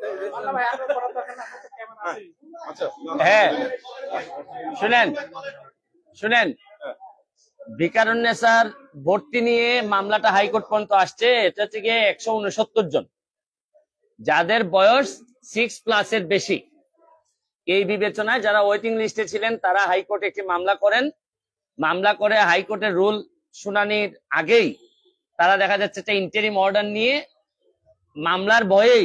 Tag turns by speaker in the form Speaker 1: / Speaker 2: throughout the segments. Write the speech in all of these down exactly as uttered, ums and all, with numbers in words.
Speaker 1: হ্যাঁ শুনেন শুনেন ভিকারুন্নেসার ভর্তি নিয়ে মামলাটা হাইকোর্ট পর্যন্ত আসছে। এটা হচ্ছে গিয়ে একশো উনসত্তর জন যাদের বয়স সিক্স প্লাসের বেশি। এই বিবেচনায় যারা ওয়েটিং লিস্টে ছিলেন তারা হাইকোর্টে একটি মামলা করেন। মামলা করে হাইকোর্টের রুল শুনানির আগেই তারা দেখা যাচ্ছে একটা ইন্টারিম অর্ডার নিয়ে মামলার ভয়েই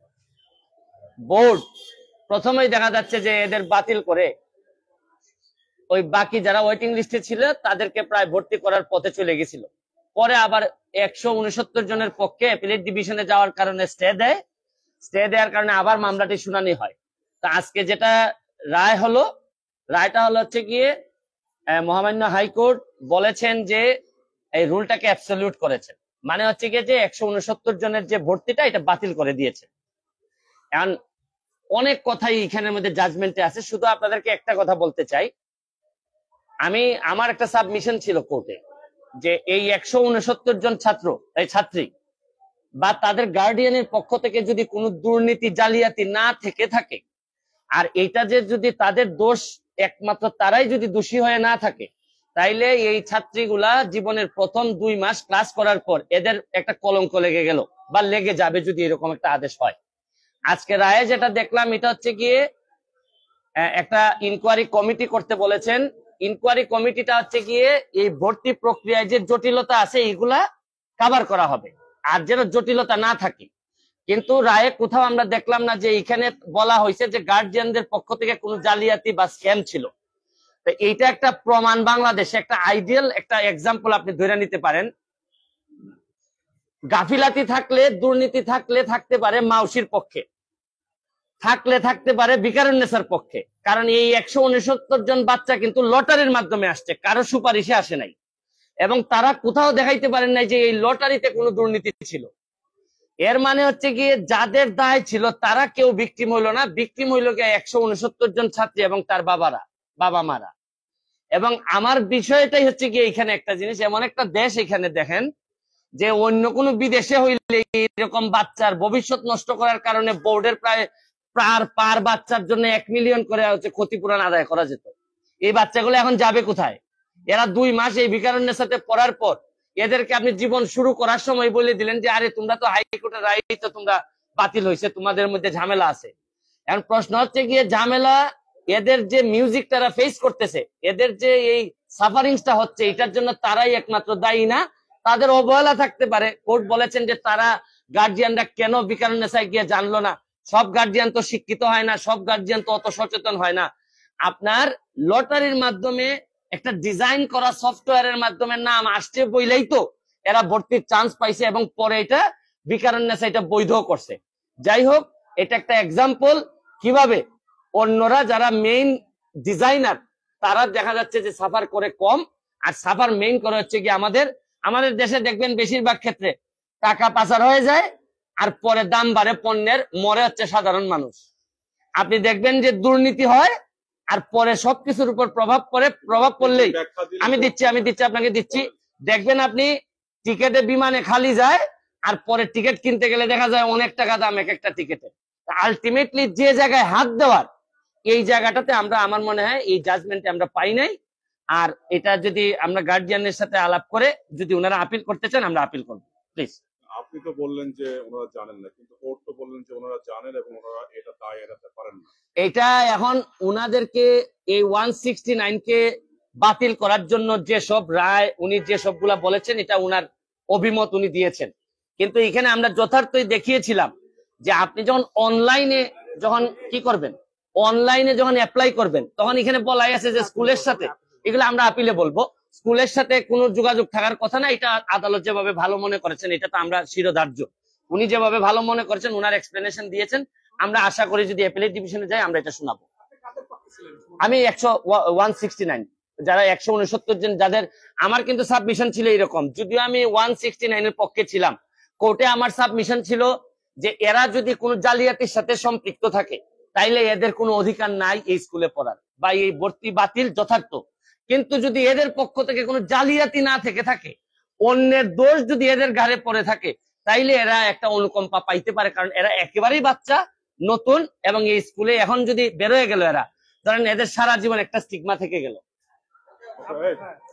Speaker 1: বোর্ড প্রথমেই দেখা যাচ্ছে যে এদের বাতিল করে ওই বাকি যারা ওয়েটিং লিস্টে ছিল তাদেরকে প্রায় ভর্তি করার পথে চলে গেছিল। পরে আবার একশো উনসত্তর জনের পক্ষে অ্যাপিলেট ডিভিশনে যাওয়ার কারণে স্টে দেয়। স্টে দেওয়ার কারণে আবার মামলাটি শুনানি হয়। তো আজকে যেটা রায় হলো, রায়টা হলো হচ্ছে গিয়ে মহামান্য হাইকোর্ট বলেছেন যে এই রুলটাকে অ্যাবসলিউট করেছেন, মানে হচ্ছে গিয়ে যে একশো উনসত্তর জনের যে ভর্তিটা এটা বাতিল করে দিয়েছে। এখন অনেক কথাই এখানের মধ্যে জাজমেন্টে আছে, শুধু আপনাদেরকে একটা কথা বলতে চাই। আমি আমার একটা সাবমিশন ছিল কোর্টে যে এই একশো উনসত্তর জন ছাত্র এই ছাত্রী বা তাদের গার্ডিয়ানের পক্ষ থেকে যদি কোনো দুর্নীতি জালিয়াতি না থেকে থাকে, আর এটা যে যদি তাদের দোষ একমাত্র তারাই যদি দোষী হয়ে না থাকে, তাইলে এই ছাত্রীগুলা জীবনের প্রথম দুই মাস ক্লাস করার পর এদের একটা কলঙ্ক লেগে গেল বা লেগে যাবে যদি এরকম একটা আদেশ হয়। আজকে রায়ে যেটা দেখলাম এটা হচ্ছে গিয়ে একটা ইনকোয়ারি কমিটি করতে বলেছেন। ইনকোয়ারি কমিটিটা হচ্ছে গিয়ে এই ভর্তি প্রক্রিয়ায় যে জটিলতা আছে এইগুলা কভার করা হবে, আর যেন জটিলতা না থাকে। কিন্তু রায়ে কোথাও আমরা দেখলাম না যে এখানে বলা হয়েছে যে গার্জিয়ানদের পক্ষ থেকে কোনো জালিয়াতি বা স্ক্যাম ছিল। তো এইটা একটা প্রমাণ, বাংলাদেশে একটা আইডিয়াল একটা এক্সাম্পল আপনি ধরে নিতে পারেন। গাফিলাতি থাকলে দুর্নীতি থাকলে থাকতে পারে মাউসির পক্ষে, থাকলে থাকতে পারে ভিকারুন্নেসার পক্ষে, কারণ এই একশো উনসত্তর জন বাচ্চা কিন্তু লটারির মাধ্যমে আসছে, কারো সুপারিশে আসে নাই, এবং তারা কোথাও দেখাইতে পারেন নাই যে এই লটারিতে কোনো দুর্নীতি ছিল। এর মানে হচ্ছে গিয়ে যাদের দায় ছিল তারা কেউ ভিকটিম হইল না, ভিকটিম হইল গিয়ে একশো উনসত্তর জন ছাত্রী এবং তার বাবারা বাবা মারা। এবং আমার বিষয়টাই হচ্ছে গিয়ে এখানে একটা জিনিস, এমন একটা দেশ এখানে দেখেন যে অন্য কোনো বিদেশে হইলে এরকম বাচ্চার ভবিষ্যৎ নষ্ট করার কারণে বোর্ডের প্রায় পার পার বাচ্চার জন্য এক মিলিয়ন করে হচ্ছে ক্ষতিপূরণ আদায় করা যেত। এই বাচ্চাগুলো এখন যাবে কোথায়? এরা দুই মাস এই ভিকারুন্নেসাতে পড়ার পর এদেরকে আপনি জীবন শুরু করার সময় বলে দিলেন যে আরে তোমরা তো হাইকোর্টের রায় তো তোমরা বাতিল হয়েছে, তোমাদের মধ্যে ঝামেলা আছে। এখন প্রশ্ন হচ্ছে গিয়ে ঝামেলা এদের যে মিউজিক তারা ফেস করতেছে, এদের যে এই সাফারিংসটা হচ্ছে, এটার জন্য তারাই একমাত্র দায়ী না, তাদের অবহেলা থাকতে পারে। কোর্ট বলেছেন যে তারা গার্জিয়ানরা কেন ভিকারুন্নেসায় গিয়ে জানলো না। সব গার্জিয়ান তো শিক্ষিত হয় না, সব গার্জিয়ান তো অত সচেতন হয় না। আপনার লটারির মাধ্যমে একটা ডিজাইন করা সফটওয়্যারের মাধ্যমে নাম আসছে বইলেই তো এরা ভর্তির চান্স পাইছে, এবং পরে এটা ভিকারুন্নেসা এটা বৈধ করছে। যাই হোক, এটা একটা এক্সাম্পল কিভাবে অন্যরা যারা মেইন ডিজাইনার তারা দেখা যাচ্ছে যে সাফার করে কম, আর সাফার মেইন করে হচ্ছে কি আমাদের আমাদের দেশে দেখবেন বেশিরভাগ ক্ষেত্রে টাকা পাচার হয়ে যায়, আর পরে দাম বাড়ে পণ্যের, মরে হচ্ছে সাধারণ মানুষ। আপনি দেখবেন যে দুর্নীতি হয় আর পরে সবকিছুর উপর প্রভাব পড়ে, প্রভাব পড়লেই আমি দিচ্ছি আমি দিচ্ছি আপনাকে দিচ্ছি দেখবেন আপনি টিকেটে বিমানে খালি যায়, আর পরে টিকিট কিনতে গেলে দেখা যায় অনেক টাকা দাম এক একটা টিকিটে। আলটিমেটলি যে জায়গায় হাত দেওয়ার এই জায়গাটাতে আমরা আমার মনে হয় এই জাজমেন্টে আমরা পাই নাই। আর এটা যদি আমরা গার্জিয়ানের সাথে আলাপ করে যদি ওনারা আপিল করতে চান আমরা আপিল করবো প্লিজ।
Speaker 2: আপনি তো বললেন যে ওনারা জানেন না, কিন্তু কোর্ট তো বললেন যে ওনারা জানেন এবং ওনারা এটা দায় এড়াতে পারেন না।
Speaker 1: এটা এখন উনাদেরকে এই ওয়ান সিক্সটি নাইন কে বাতিল করার জন্য যে সব রায় উনি যে সবগুলা বলেছেন এটা উনার অভিমত উনি দিয়েছেন, কিন্তু এখানে আমরা যথার্থই দেখিয়েছিলাম যে আপনি যখন অনলাইনে যখন কি করবেন, অনলাইনে যখন অ্যাপ্লাই করবেন তখন এখানে বলাই আছে যে স্কুলের সাথে, এগুলো আমরা আপিলে বলবো, স্কুলের সাথে কোনো যোগাযোগ থাকার কথা না। এটা আদালত যেভাবে ভালো মনে করেছেন এটা তো আমরা শিরোধার্য, উনি যেভাবে ভালো মনে করেছেন ওনার এক্সপ্লেনেশন দিয়েছেন। আমরা আশা করি যদি অ্যাপিলেট ডিভিশনে যাই আমরা এটা শোনাবো। আমি একশো ওয়ান সিক্সটি নাইন যারা একশো উনসত্তর জন যাদের, আমার কিন্তু সাবমিশন ছিল এরকম, যদিও আমি ওয়ান সিক্সটি নাইন এর পক্ষে ছিলাম, কোর্টে আমার সাবমিশন ছিল যে এরা যদি কোনো জালিয়াতির সাথে সম্পৃক্ত থাকে তাইলে এদের কোনো অধিকার নাই এই স্কুলে পড়ার বা এই ভর্তি বাতিল যথার্থ। কিন্তু যদি এদের পক্ষ থেকে কোনো জালিয়াতি না থেকে থাকে, অন্যের দোষ যদি এদের ঘাড়ে পড়ে থাকে, তাইলে এরা একটা অনুকম্পা পাইতে পারে, কারণ এরা একেবারেই বাচ্চা, নতুন, এবং এই স্কুলে এখন যদি বেরোয় গেল এরা, ধরেন এদের সারা জীবন একটা স্টিগমা থেকে গেল।
Speaker 2: Okay.